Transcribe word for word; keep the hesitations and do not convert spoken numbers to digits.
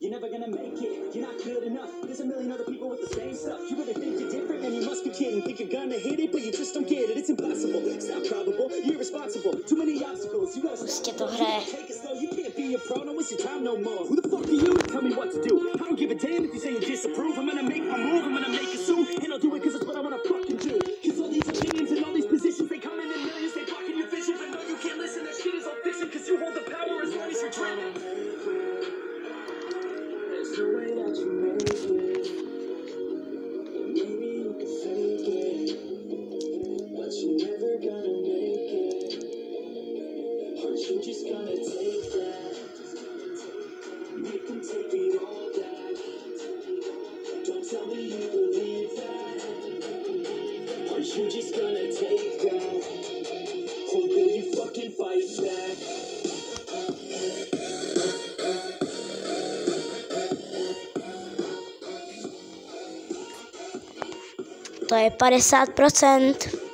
You're never gonna make it, you're not good enough. There's a million other people with the same stuff. You really think you're different, man, you must be kidding. Think you're gonna hit it, but you just don't get it. It's impossible, it's not probable, you're irresponsible. Too many obstacles, you gotta Pusťte to hraje. take it slow. You can't be a pro, don't waste your time no more. Who the fuck are you to tell me what to do? I don't give a damn if you say you disapprove. I'm gonna make my move, I'm gonna make it soon. And I'll do it cause it's what I wanna fucking do. Cause all these opinions and all these positions, they come in in millions, they blocking your vision. But no, you can't listen, that shit is all fiction. Cause you hold the power as long as you're dreaming. There's no way that you make it. Maybe you can fake it, but you're never gonna make it. Aren't you just gonna take that? Make them take it all back. Don't tell me you believe that. Aren't you just gonna take that? Or will you fucking fight back? To je padesát procent.